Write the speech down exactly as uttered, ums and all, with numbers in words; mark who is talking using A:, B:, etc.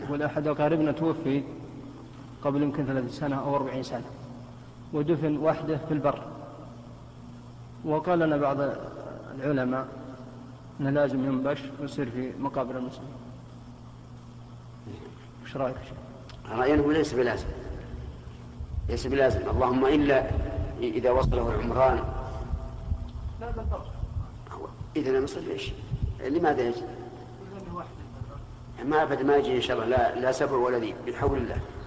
A: يقول أحد أقاربنا توفي قبل يمكن ثلاثين سنة أو أربعين سنة، ودفن وحده في البر، وقال لنا بعض العلماء أنه لازم ينبش ويصير في مقابر المسلمين. وش رأيك شيخ؟
B: رأيي أنه ليس بلازم، ليس بلازم، اللهم إلا إذا وصله العمران.
A: لا بالضبط.
B: إذا لم يصل ليش؟ لماذا يجي؟ ما أبدا ما يجي إن شاء الله، لا, لا سبع ولا ذي، بحول الله.